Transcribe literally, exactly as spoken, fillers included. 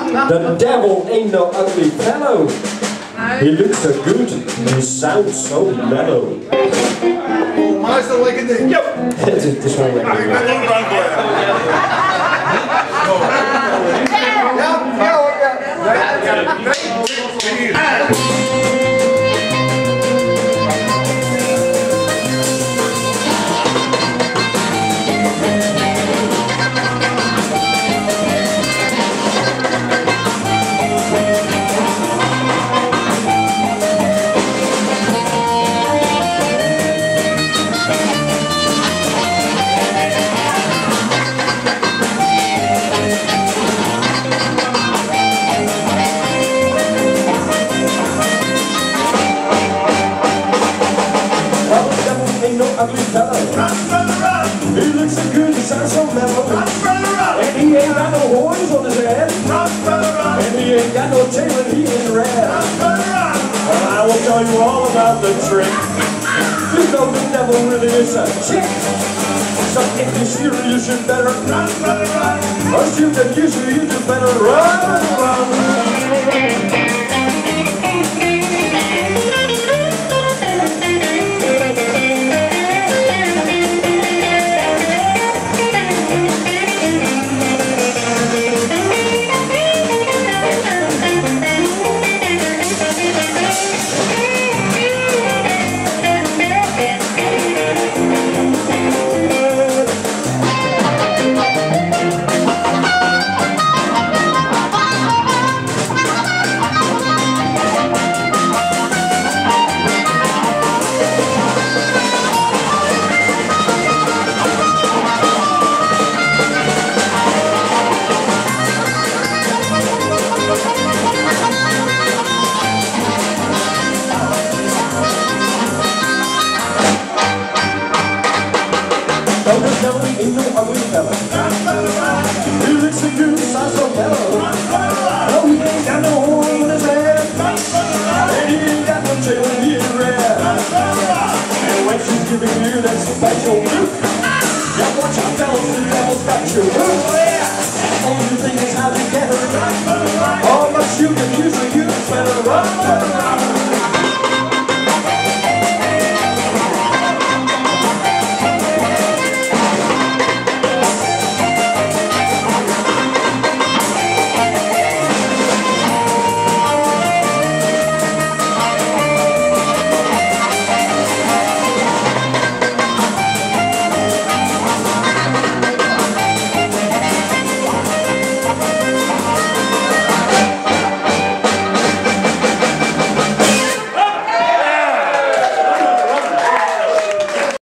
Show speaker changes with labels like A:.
A: The devil ain't no ugly fellow. He looks so good, he sounds so mellow.
B: Oh, maar is dat lekker ding?
A: Ja, het is wel lekker.
B: Ik ben ook bang voor je. Ja, ja hoor, ja.
A: He looks so good, he sounds so mellow. And he ain't got no horns on his head. And he ain't got no tail and he ain't red. And I will tell you all about the trick. You know the devil really is a chick. So if you see her, you should better run, run, run. Or shoot that you should, you should better run, run. Ain't no ugly fella. He looks so good, sounds so mellow. No, he ain't got no horn on his head. And he ain't got no tail and he ain't red. And when she's giving you that special look, yeah, watch out, fellas, the devil's got you. Oh yeah, the only thing is how to get her.